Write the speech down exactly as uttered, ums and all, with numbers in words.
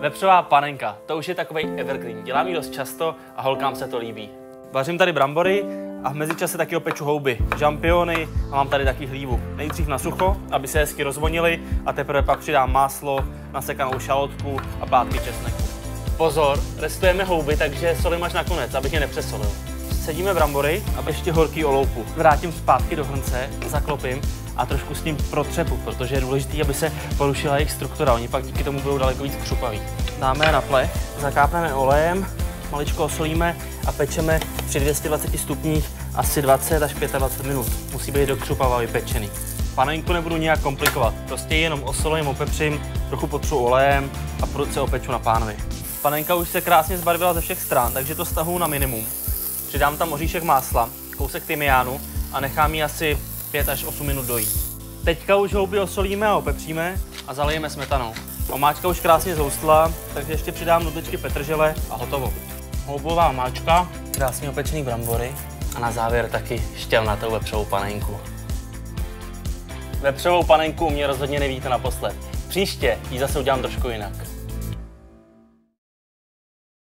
Vepřová panenka, to už je takovej evergreen. Dělám ji dost často a holkám se to líbí. Vařím tady brambory a v mezičase taky opeču houby, žampiony a mám tady taky hlívu. Nejdřív na sucho, aby se hezky rozvonily a teprve pak přidám máslo, nasekanou šalotku a plátky česneku. Pozor, restujeme houby, takže solím až nakonec, abych je nepřesolil. Sedíme brambory a ještě horký oloupu. Vrátím zpátky do hrnce, zaklopím a trošku s ním protřepu, protože je důležité, aby se porušila jejich struktura. Oni pak díky tomu budou daleko víc křupaví. Dáme je na plech, zakápneme olejem, maličko osolíme a pečeme při dvou stech dvaceti stupních asi dvacet až dvacet pět minut. Musí být do křupava vypečený. Panenku nebudu nijak komplikovat, prostě jenom osolím, opepřím, trochu potřu olejem a prudce opeču na pánvi. Panenka už se krásně zbarvila ze všech stran, takže to stahuji na minimum. Přidám tam oříšek másla, kousek tymiánu a nechám ji asi pět až osm minut dojít. Teďka už houby osolíme a opepříme a zalijeme smetanou. Omáčka už krásně zoustla, takže ještě přidám nudličky petržele a hotovo. Houbová omáčka, krásně opečený brambory a na závěr taky šťavnatou vepřovou panenku. Vepřovou panenku mě rozhodně nevíte naposled. Příště ji zase udělám trošku jinak.